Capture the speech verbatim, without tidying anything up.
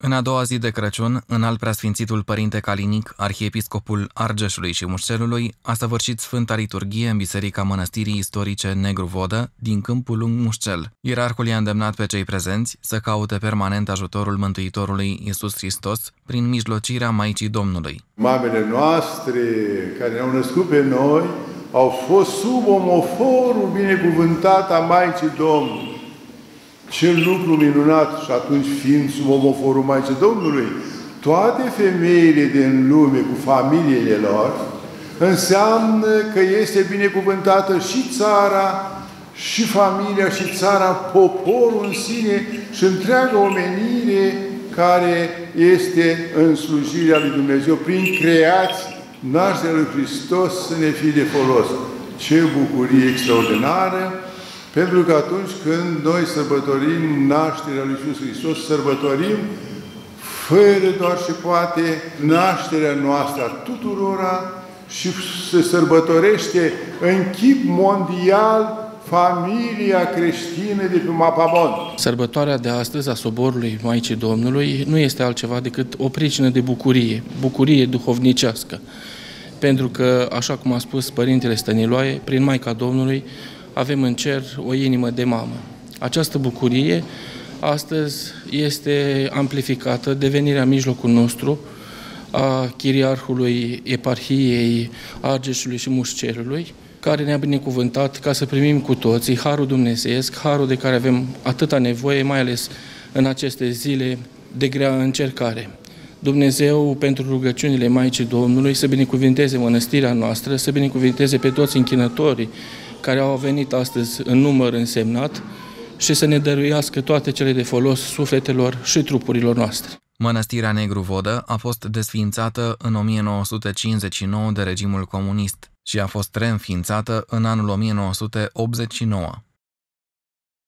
În a doua zi de Crăciun, Înalt Preasfințitul Părinte Calinic, arhiepiscopul Argeșului și Mușcelului, a săvârșit Sfânta Liturghie în Biserica Mănăstirii Istorice Negru Vodă, din Câmpul Lung Mușcel. Ierarhul i-a îndemnat pe cei prezenți să caute permanent ajutorul Mântuitorului Iisus Hristos prin mijlocirea Maicii Domnului. Mamele noastre care ne-au născut pe noi au fost sub omoforul binecuvântat a Maicii Domnului. Ce lucru minunat! Și atunci, fiind sub omoforul Maicii Domnului, toate femeile din lume cu familiile lor, înseamnă că este binecuvântată și țara, și familia, și țara, poporul în sine și întreaga omenire care este în slujirea lui Dumnezeu, prin creație, nașterea lui Hristos să ne fie de folos. Ce bucurie extraordinară! Pentru că atunci când noi sărbătorim nașterea lui Iisus Hristos, sărbătorim fără doar și poate nașterea noastră a tuturora și se sărbătorește în chip mondial familia creștină de pe Mapamond. Sărbătoarea de astăzi a soborului Maicii Domnului nu este altceva decât o pricină de bucurie, bucurie duhovnicească. Pentru că, așa cum a spus Părintele Stăniloae, prin Maica Domnului avem în cer o inimă de mamă. Această bucurie astăzi este amplificată de venirea în mijlocul nostru a chiriarhului Eparhiei Argeșului și Mușcelului, care ne-a binecuvântat ca să primim cu toții harul dumnezeiesc, harul de care avem atâta nevoie, mai ales în aceste zile de grea încercare. Dumnezeu, pentru rugăciunile Maicii Domnului, să binecuvinteze mănăstirea noastră, să binecuvinteze pe toți închinătorii care au venit astăzi în număr însemnat și să ne dăruiască toate cele de folos sufletelor și trupurilor noastre. Mănăstirea Negru Vodă a fost desființată în o mie nouă sute cincizeci și nouă de regimul comunist și a fost reînființată în anul o mie nouă sute optzeci și nouă.